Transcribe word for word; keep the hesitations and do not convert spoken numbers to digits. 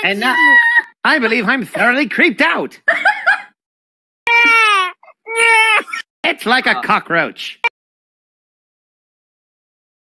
And now, I believe I'm thoroughly creeped out. It's like a cockroach.